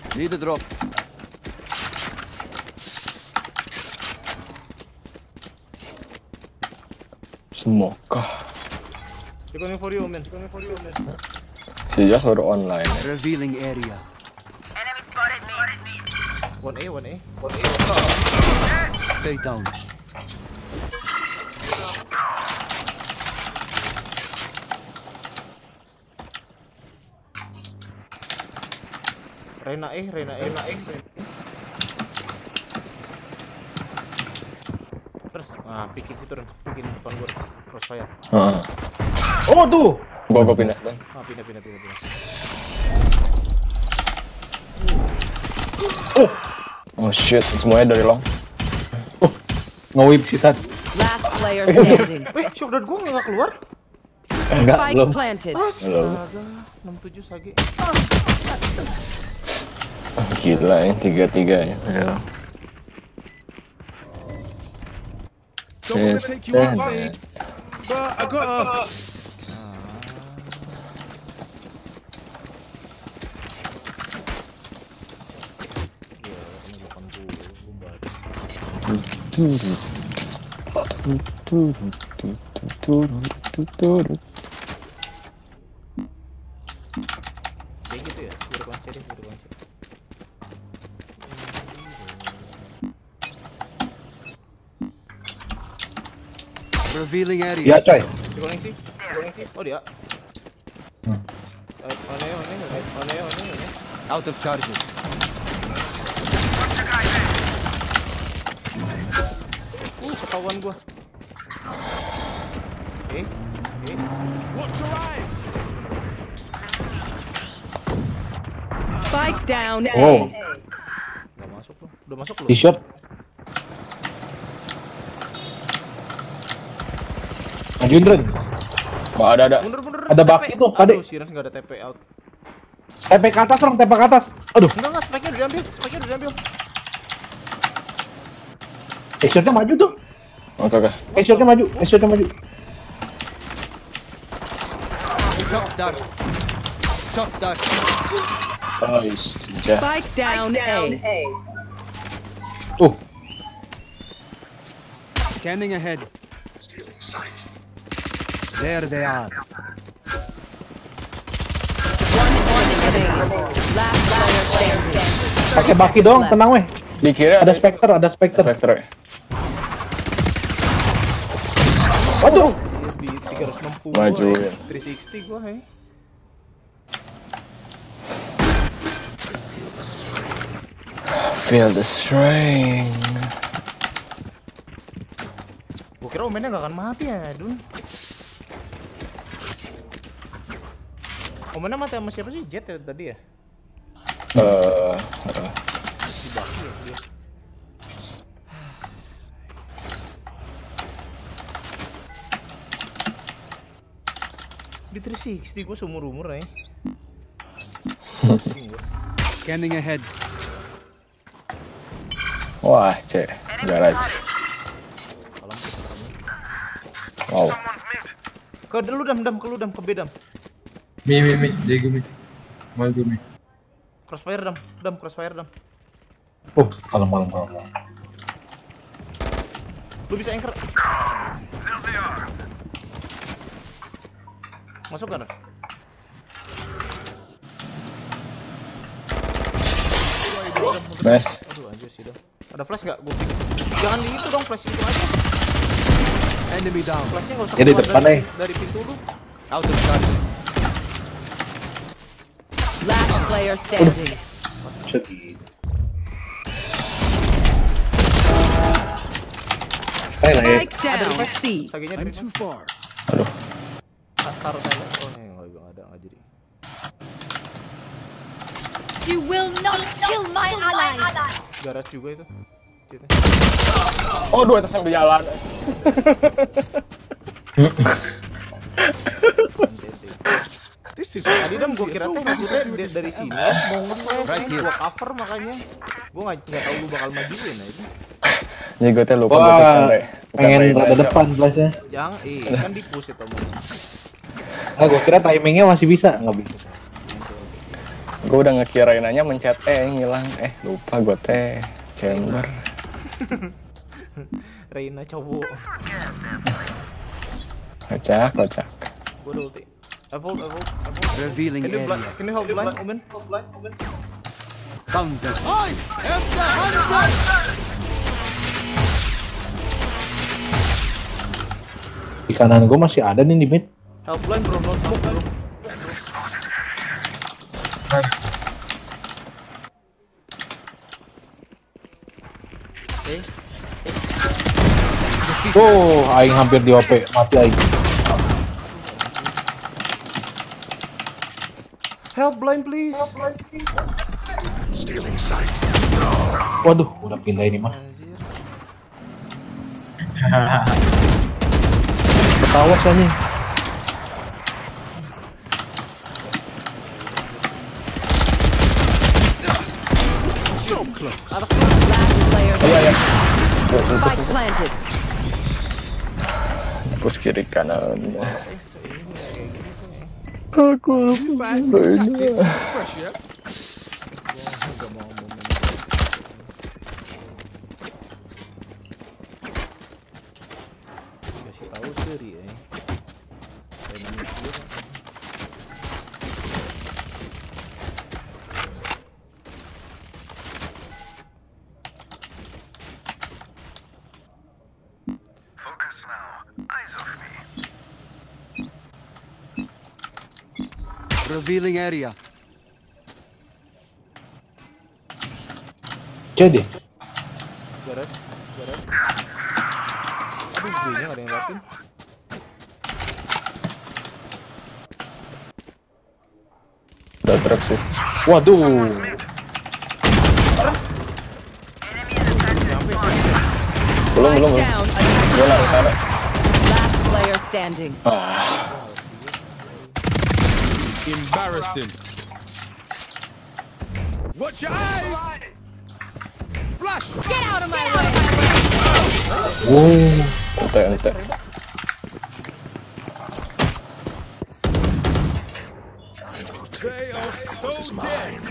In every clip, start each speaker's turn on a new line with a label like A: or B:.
A: Need a drop.
B: Semoga.
C: They're coming for you, man.
B: She just baru online.
A: Revealing area.
D: Enemy spotted me.
C: 1A.
A: Stay down.
C: Reyna E. Terus, pikin situ, pikin depan gua, crossfire.
E: Oh tuh.
B: Gua pindah dan.
C: Pindah.
B: Oh shit, semuanya dari long.
E: Nge-whip sisa.
F: Last player standing.
C: Shock dart gua nggak keluar.
E: Enggak,
F: Spike
E: belum.
F: planted.
C: Astaga, 67 Sage.
B: Gila ya, 3-3 ya.
A: Don't wanna take you outside, but I gotta.
C: Kayak gitu ya, udah kunci.
A: Revealing area.
E: Iya coy.
C: Dikoneksi. Oh dia. Aneh.
A: Out of charges.
C: Ketahuan gua.
A: Watch your eyes.
F: Spike down A.
E: Oh,
C: Udah masuk lu.
E: di shot. Majuin Dren.
B: Ada.
C: Mundur.
E: Ada baki tuh, Kade.
C: Aduh, Sirens enggak ada TP out.
E: TP ke atas dong, TP ke atas. Aduh,
C: Enggak, spike-nya udah diambil.
E: shotnya maju tuh.
B: Oke.
E: Shotnya maju.
A: Shock dart.
B: Nice. Ja.
F: Spike down A.
E: Tuh,
A: Scanning ahead. There they are.
F: Last player standing.
E: pakai baki dong, tenang weh.
B: Di kiri
E: Ada Spectre.
B: Spectre.
E: Waduh.
C: Di 360
B: Maju,
C: gua,
B: ya.
C: 360 gua,
B: Feel the strain.
C: Gua kira omennya nggak akan mati ya, Dun. Omennya mati sama siapa sih? Jet ya tadi ya? Di baki ya dia. Di 360 gua seumur-umur ya.
A: Scanning ahead.
B: Wah, cek. Garage. Wow.
C: Ke lu dam ke B dam.
G: Mi, Diego mi. Mau gue mi.
C: Crossfire dam, crossfire dam.
E: Kalem.
C: Lu bisa anchor. Masuk kan?
B: Nice.
C: Aduh anjir sih dam. Ada flash nggak? Gua pikir. Jangan di itu dong, flash itu aja.
A: Enemy down.
C: Flashnya nggak usah
E: Ya, di
C: keluar
E: depan,
C: dari pintu lu.
A: Out of charges.
F: Last player standing. Spike down C.
C: Sagenya
A: I'm
C: di
A: too far.
C: taruh tele. Oh nggak ada nggak jadi.
D: You will not kill my ally.
C: Garage juga itu.
B: Oh, dua atas yang di jalan.
C: Tadi dam gua kira tuh maksudnya dari sini mau nge-flash, gua cover makanya. Gua nggak tahu lu bakal majuin ya itu.
B: Jadi gue lupa
E: Wah,
B: bukan Ray.
E: pengen rada depan flashnya.
C: Jangan, kan di push itu mau.
E: Gua kira timingnya masih bisa, nggak bisa.
B: Gue udah ngekirain aja mencet ngilang. Lupa gue teh chamber.
C: Reina cowok.
B: Kocak.
C: Gue udah ulti. Evolve.
A: Revealing
C: Can you
A: area.
C: can you help blind, Omen?
A: Thunder.
E: Di kanan gue masih ada nih di mid.
C: Help blind bro, no smoke bro.
E: Oh, aing hampir di OP, mati aing.
C: Help blind please.
E: Waduh, udah pindah ini mah.
C: Anjir.
E: Ketawa nih.
F: Last player standing. Spike planted.
B: Push kiri kanan.
A: Fresh, yeah?
C: Kasih tahu seri ya. Reina mikir.
A: Revealing area.
E: Jadi,
C: Garet. Aduh, gue-nya gak ada yang liatin.
B: Udah trap sih.
E: waduh.
B: Belum.
F: Down.
B: Gue lari.
F: Last player standing.
A: Embarrassing. Watch your eyes. Flash.
D: Get out of my way!
B: Ente.
A: They are so dead.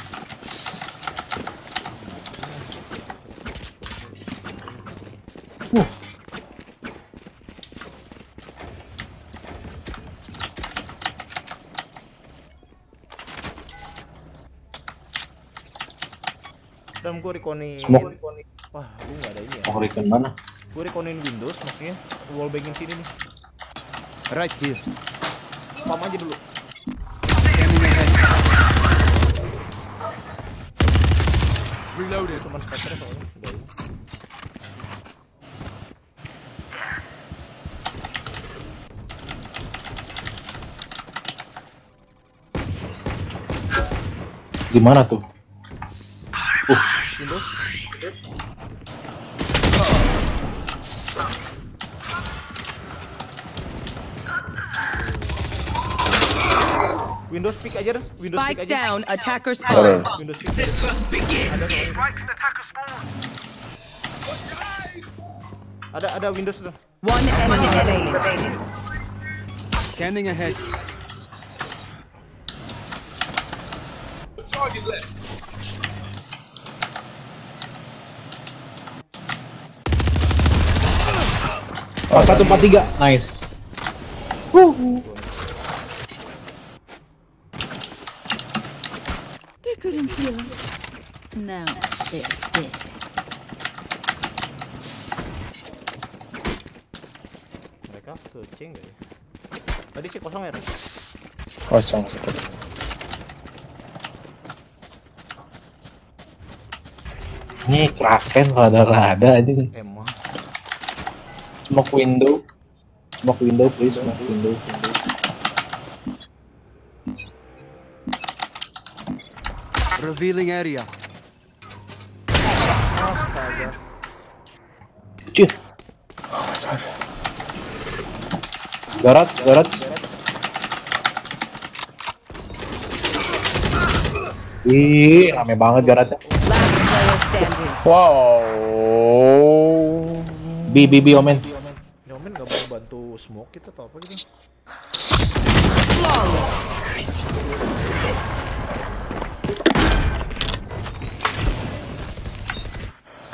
C: Dan gue rekonin.
E: Smoke.
C: Wah, gue gak ada ini ya.
E: Mau recon mana?
C: Gue rekonin Windows maksudnya. Wallbangin sini nih.
A: Right here.
C: Spam aja dulu.
A: Scanning ahead. Reloaded.
C: Cuman Spectre soalnya. Udah ini.
E: Gimana tuh?
C: Windows. Windows pick aja, Res. Windows pick
F: Spike
C: aja.
F: down. Attacker
B: Sorry.
F: spawn.
C: Windows pick. Ada Windows tuh.
F: One enemy remaining.
A: Scanning ahead.
E: Oh, 143. Nice.
D: They couldn't kill us. Now they're dead.
C: Mereka kecing gak ya? Tadi sih kosong ya, Res?
B: Kosong satu.
E: Ini Kraken rada-rada aja.
C: Emang.
E: Smoke window, please. Smoke window.
A: Revealing area.
C: Astaga.
E: Cih. Garat. Ih, rame banget garatnya.
F: Last player standing.
B: Wow.
E: B, Omen.
C: Nyomen gak mau bantu smoke kita atau apa gitu?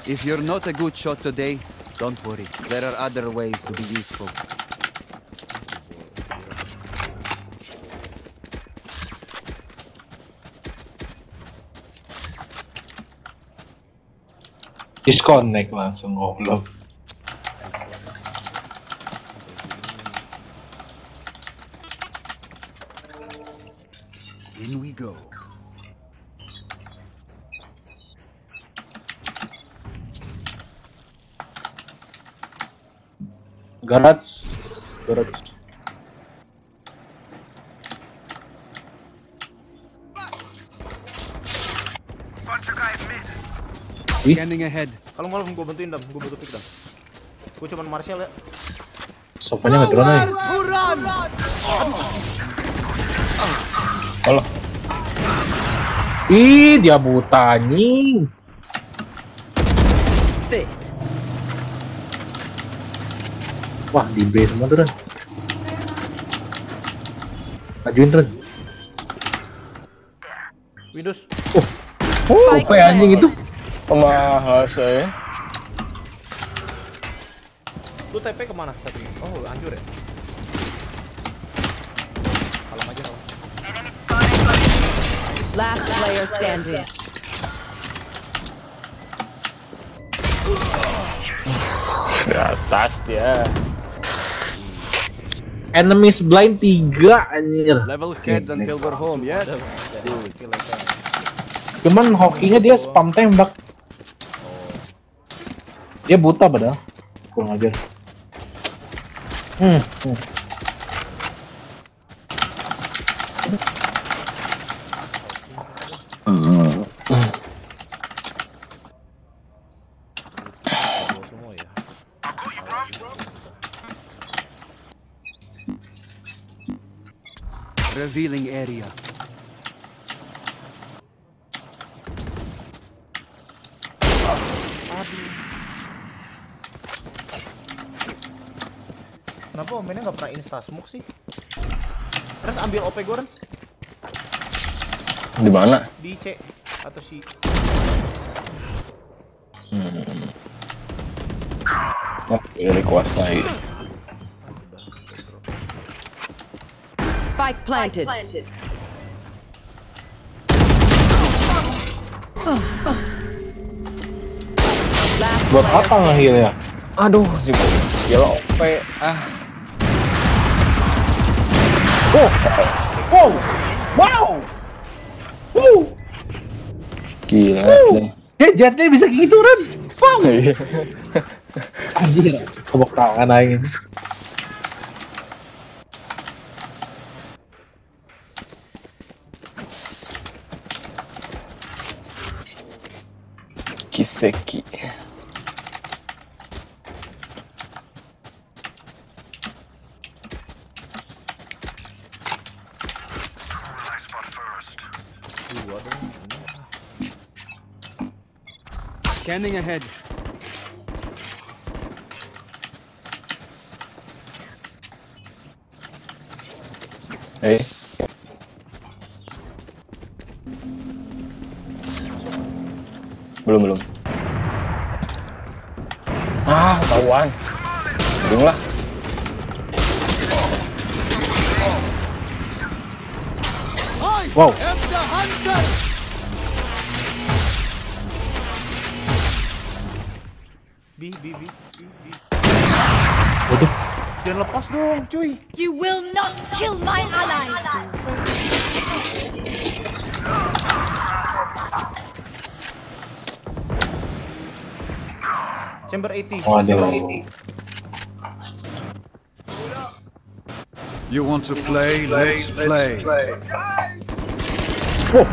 A: If you're not a good shot today, don't worry. There are other ways to be useful.
E: Disconnect langsung goblok.
A: In we go.
E: Garage. Ih.
A: Scanning ahead.
C: Kalau malam gue bantuin Dam, gue bantu pick Dam. Gue cuman Marshall ya.
E: Sopanya nggak drone aja.
B: Alah,
E: Ih, dia buta anjing. Wah, di B semua tuh, Ren. Majuin, Ren.
C: Windows.
E: OP anjing itu.
B: mahal saya.
C: Lu TP kemana satu ini? Oh, hancur ya? Kalem aja kalau.
F: Last player standing.
B: Di atas dia.
E: Enemies blind 3 anjir.
A: Level heads until we're home, yes?
E: Cuman hokinya dia spam tembak. Dia buta padahal. Kurang ajar.
C: Semua ya.
A: Revealing area.
C: Kenapa omennya nggak pernah insta smoke sih? Terus ambil OP gue Ren.
B: Di mana?
C: Di C atau si
B: Oh, ini dikuasai.
F: Spike planted. Last
E: Buat
F: player
E: apa nge-heal ya?
B: Aduh, juga gila OP.
E: Oh! Wow! Wow! Wow!
B: Gila.
E: Jetnya bisa kayak gitu, Ren. Wow!
B: Iya.
E: Anjir, tepuk tangan aja.
B: Kiseki.
A: Scanning ahead.
B: Eh. Belum. Ah, ketahuan. Ujung lah.
E: Wow.
C: B.
E: Waduh.
C: Jangan lepas dong, cuy.
D: You will not kill my allies.
C: Chamber 80.
E: Waduh.
A: You want to play? Let's play.
E: Wow.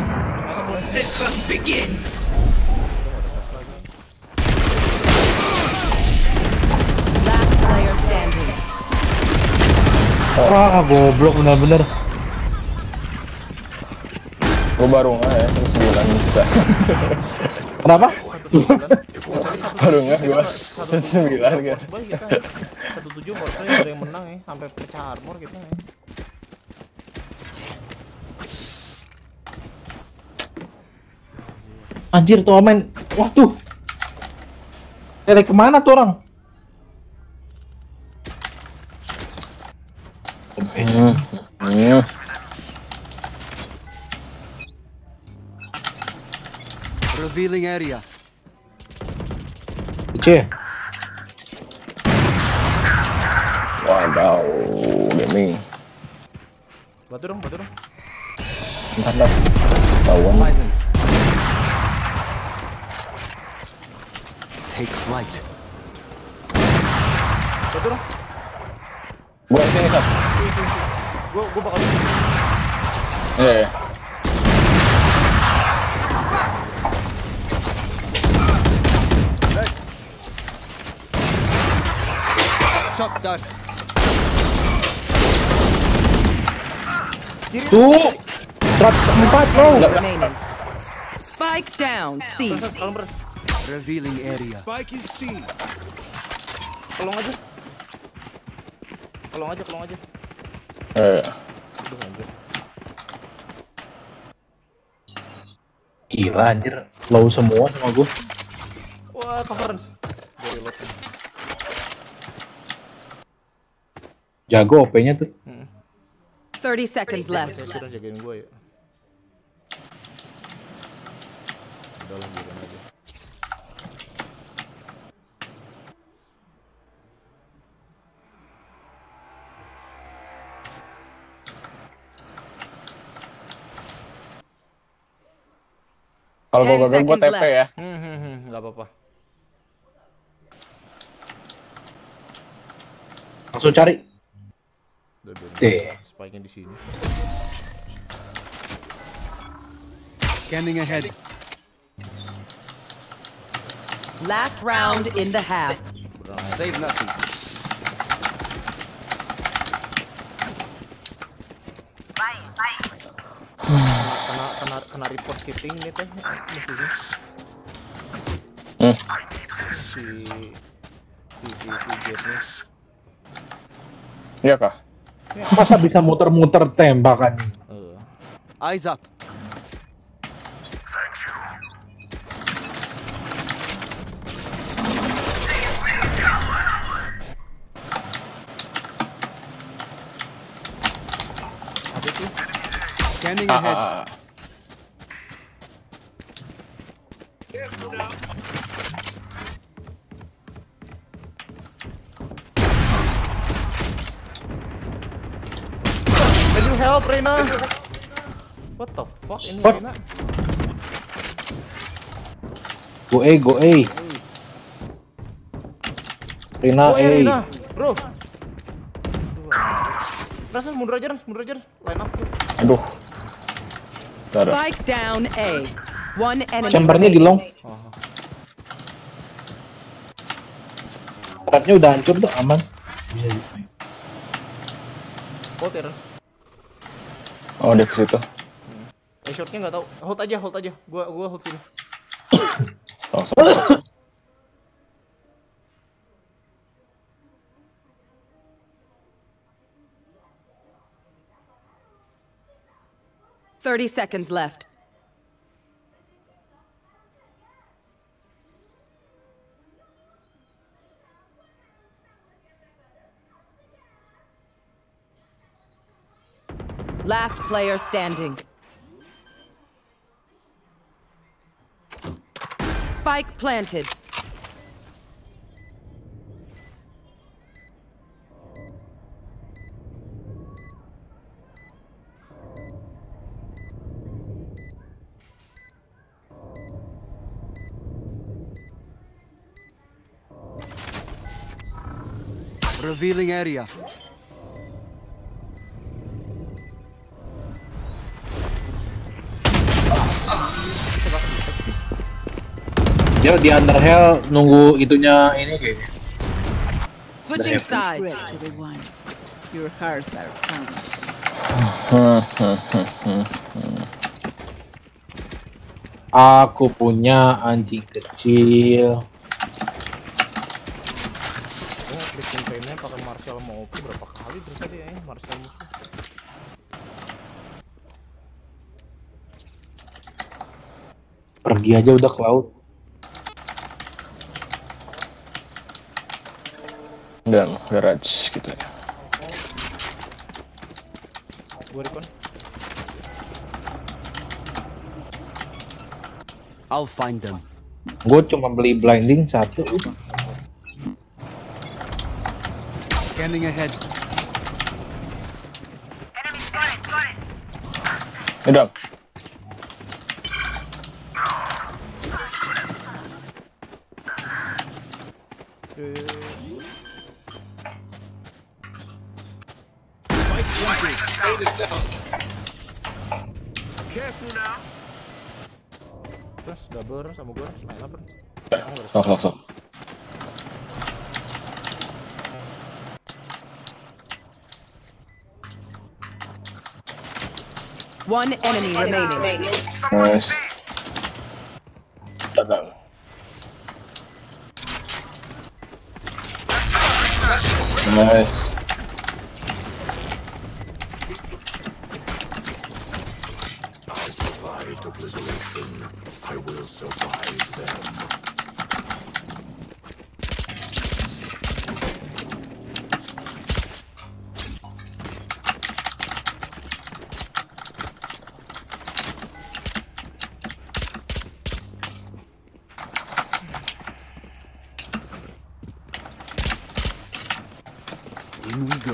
F: Last player standing.
E: Wah, goblok bener-bener.
B: Gue baru nggak ya, 9 juta.
E: Kenapa?
B: Baru nggak gue 9 kan.
C: Coba kita 17 Fortnite ada yang menang ya, sampai pecah armor kita ya.
E: Anjir tuh Omen. Wah tuh. Kemana tuh orang?
A: Revealing area.
E: C.
B: Wadaw, gaming.
C: Batu dong.
B: Bentar dah. Tahuan.
A: Silence. Take flight.
C: Batu dong.
B: Gua sini Sat.
C: Gua bakal
B: Iya.
A: Next. Shot dark.
E: Tuh. 104 bro.
F: Remaining. Spike down. C.
C: kalem ber.
A: Revealing area.
C: Kolong aja. Kolong aja. Aduh, anjir.
E: Gila anjir. Low semua sama gua.
C: Wah, coverance. Dari lot.
E: Jago OP-nya tuh.
F: 30 seconds left.
C: Saya sudah jagain gua ya. Udah lah, biarin aja.
B: Kalau gua
F: 10
B: gagal gua
F: seconds
B: TP ya.
C: Nggak apa-apa.
E: Langsung cari.
C: Udah biarin.
E: Deh.
C: Spike-nya di sini.
A: Scanning ahead.
F: Last round in the half.
A: Save nothing.
C: Kena report cheating nih teh musuhnya. Si Jetnya.
B: Iya kah?
E: Masa bisa muter-muter tembakan?
A: Eyes up. Scanning ahead.
C: Can you help, Reina? What the fuck ini,
E: What?
C: Reina?
E: Go A. Rina
C: Oh,
E: A.
C: Reina, bro. Rasa mundur aja. Line up.
B: Aduh. Bentar.
F: Spike down A. One enemy.
E: Chambernya di long. Trapnya udah hancur tuh, aman.
C: Oh, terus.
B: Oh, dia ke situ.
C: Shotnya nggak tahu. Hold aja. Gua hold sini.
B: Oh,
F: 30 seconds left. Last player standing. Spike planted.
A: Revealing area.
E: Dia di underhell nunggu itunya ini kayaknya.
F: Switching sides.
D: Great, everyone. Your hearts are found.
E: Aku punya anjing kecil.
C: Bikin Reina pakai Marshall mau OP berapa kali terus tadi ya Marshall musuh.
E: Pergi aja udah ke laut.
B: dan garage gitu ya.
C: Gue recon.
A: I'll find them.
E: Gue cuma beli blinding 1.
A: Scanning ahead.
B: Udah.
C: Terus double run sama gue, main apa?
B: Sok.
F: One enemy remaining.
B: Nice. Dagang. Nice.
A: In we go.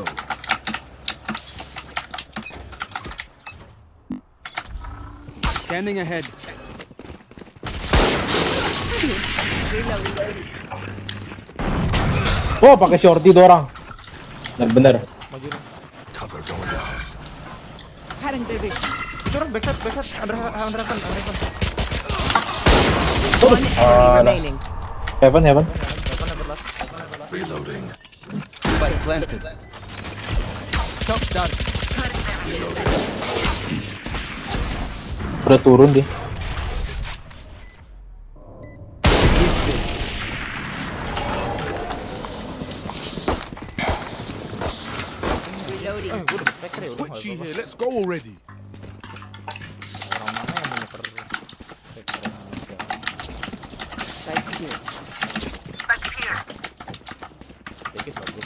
A: Scanning ahead.
E: Oh, pakai shorty tuh orang. Bener.
C: Maju dong.
D: Cutting their vision.
C: Itu orang backside, under weapon.
F: One enemy remaining.
E: Heaven.
C: Weapon last.
A: Spike planted. Shock dart.
E: Udah turun dia.
C: Gue udah spectre ya udah.
H: Let's go already.
C: Orang mana yang mau nuker spectre?
D: Right here.
C: Dikit bagus.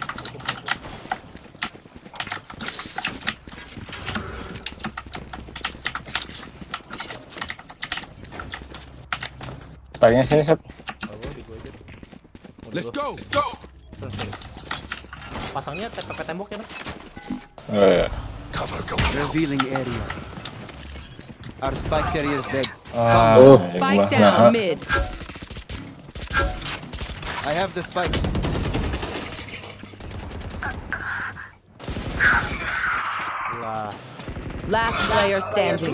B: Spike-nya sini set.
C: Di gue aja.
H: Let's go.
C: Sorry. Pasangnya TP tembok ya, Nak?
A: Revealing area. Our spike carrier is dead.
F: Spike down mid.
A: I have the spike.
C: Lah.
F: Last player standing.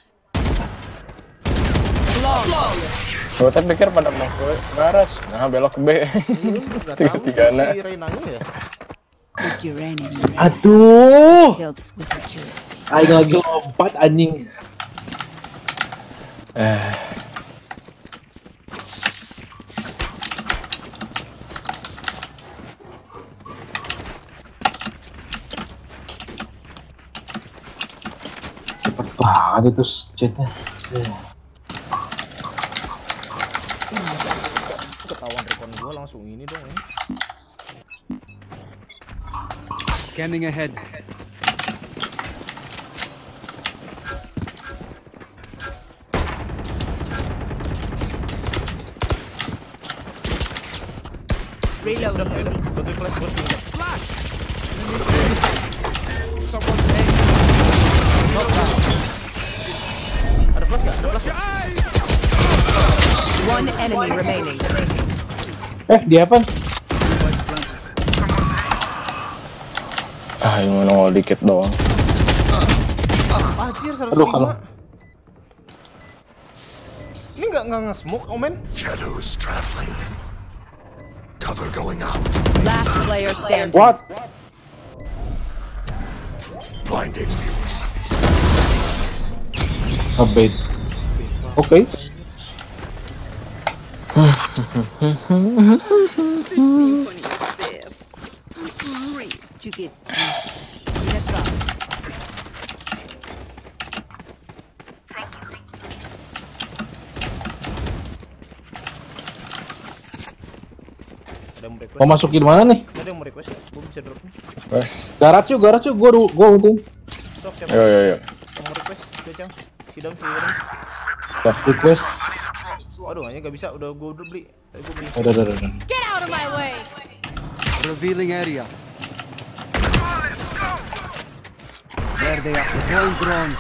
F: Long.
B: Gue tadi pikir pada mau ke garage, nah belok ke B. Tiga-tigana.
C: Si Reynanya ya?
D: Pick your enemy.
E: Aduh.
D: Helps with accuracy.
E: Aing lagi lompat anjing. Cepet banget itu chatnya.
C: Ketahuan recon gue langsung ini dong ya.
A: Scanning ahead.
D: Reload.
C: Betul flash gue pindah.
H: Someone's
C: Ada flash nggak? Ada flash nggak?
F: One enemy remaining.
E: Dia apa?
B: Ini mau nongol dikit doang.
C: Anjir 105.
E: Aduh, kalau.
C: Ini nggak nge-smoke, Omen?
H: shadows traveling. Cover going out.
F: Last player standing.
E: What?
H: Blinding.
E: Update. Oke.
D: Symphony of Death. Great to get juicy. Let's go.
C: Ada yang mau request.
B: Mau masukin mana nih?
C: Ada yang mau request ya? Gua bisa drop nih.
B: Wes.
G: Garage yuk, gua ultin.
C: Sok siapa?
B: Yo.
C: Yang mau request? Cang. Sidam.
B: Request.
C: Waduh, hanya gak bisa. Udah gua beli. Tadi gua beli.
B: Udah.
D: Get out of my way.
A: Revealing area. There they are. Well drawn.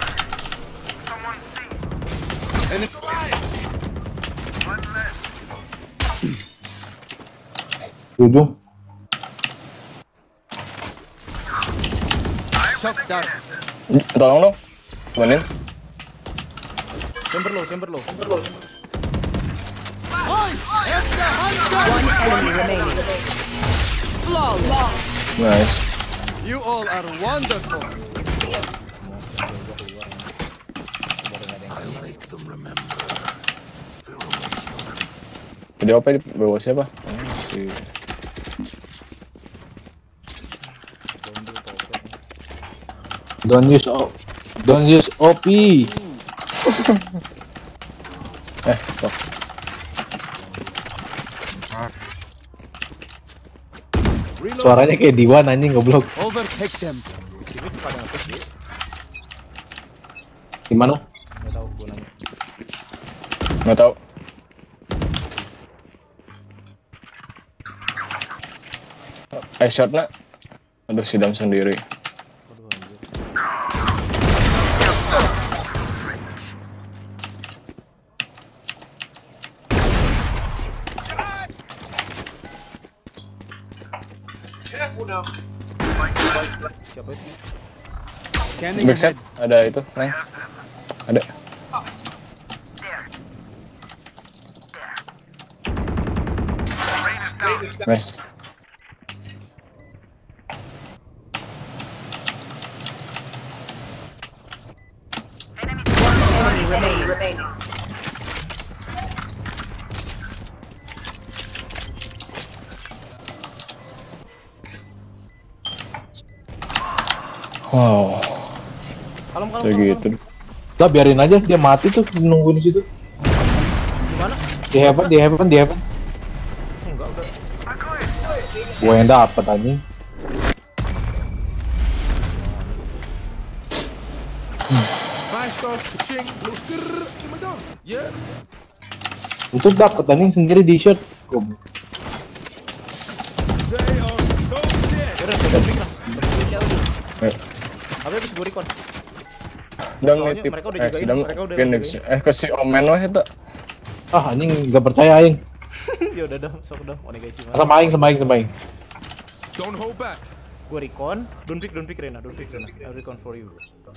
B: Ujung.
A: Shock down.
B: Tolong dong. Temenin.
C: Chamber low.
F: One enemy remaining. Flawless.
B: Nice.
A: You all are wonderful.
H: I'll make them remember.
B: Jadi OP di bawah siapa? Si Don't use OP. Stop. Suaranya kayak Diwan anjing goblok.
A: Overtake them.
B: Gimana?
C: Nggak tahu, gua nanya.
B: Nggak tahu. Shot nak. Aduh, Sidam sendiri.
C: Waduh, anjir. Siapa itu?
A: Scanning
B: Backside
A: ahead.
B: ada itu, Neng. Ada. Nice.
F: Enemy remaining.
B: Wow.
C: Kalem.
B: Kayak gitu. Udah biarin aja dia mati tuh nunggu di situ.
C: Gimana?
B: Di heaven.
C: Enggak, udah.
B: Gua yang dapet anjing.
H: Nice stuff. Ching. Looks good. Oh my god. Yeah.
B: Itu dapet anjing sendiri di shot. Goblok.
H: They are so dead.
C: Yaudah, saya break lah.
B: Eh,
C: Tapi habis gue recon.
B: Udah
C: Soalnya
B: nitip.
C: mereka udah jagain, mereka udah
B: Phoenix.
C: jagain.
B: Ke si Omen wah itu. Ah anjing gak percaya aing.
C: Ya udah dah, sok dah. Onegaishimasu.
B: Sama aing.
H: Don't hold back.
C: Gue recon. Don't pick Rena. I'll recon for you.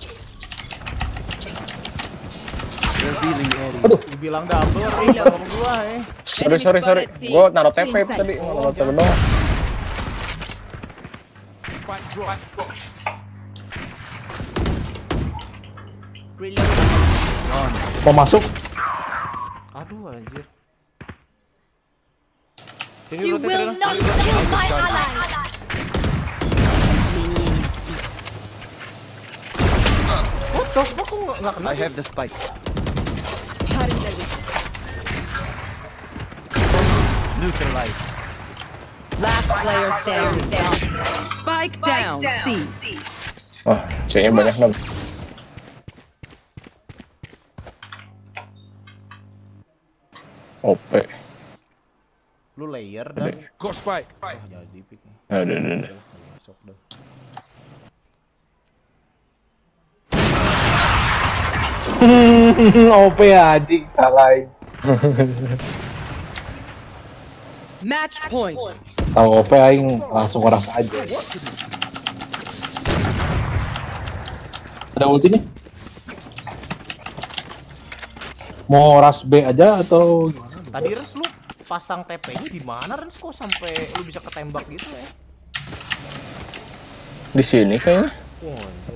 A: Revealing area.
B: Aduh.
C: Gue bilang double sama gua
B: Sorry. Gua naruh TP tadi, naruh TP doang.
H: Spike drop.
B: Mau masuk?
C: Aduh anjir.
D: You will not kill my ally.
C: What the fuck, kok nggak kena
A: I
C: sih?
A: have the spike. Neutralized.
F: Last player standing. Spike down. C.
B: Oh, C-nya banyak dong. OP.
C: Lu layer dan
H: Got spike.
C: jadi pick nih.
B: Ada.
C: Sok dah.
B: OP anjing salah.
F: Match point.
B: Tahu OP aing langsung ngeras aja. Ada ulti nih? Mau ras B aja atau gimana?
C: Tadi Rens lu pasang TP-nya di mana Rens, kok sampai lu bisa ketembak gitu ya?
B: Di sini kayaknya.
C: Wah, anjir.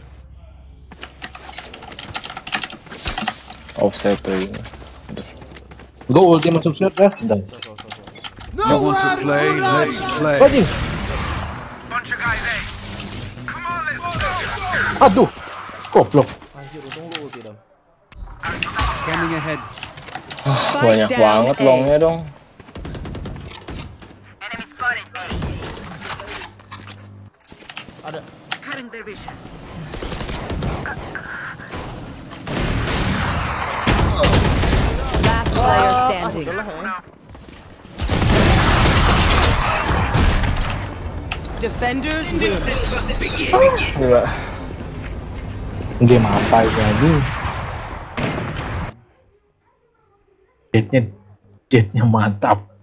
B: Offset tuh. Gue ulti masuk shot ya. Udah.
A: You want to play? Let's play.
B: Anjing. Aduh. Goblok.
C: Anjir, untung lu ulti dong.
A: Scanning ahead.
B: Banyak banget longnya dong.
D: Blurring their vision.
F: Last player standing.
C: Udahlah ya.
F: Defenders win.
B: Gila.
E: Game apa itu lagi? Jetnya mantap.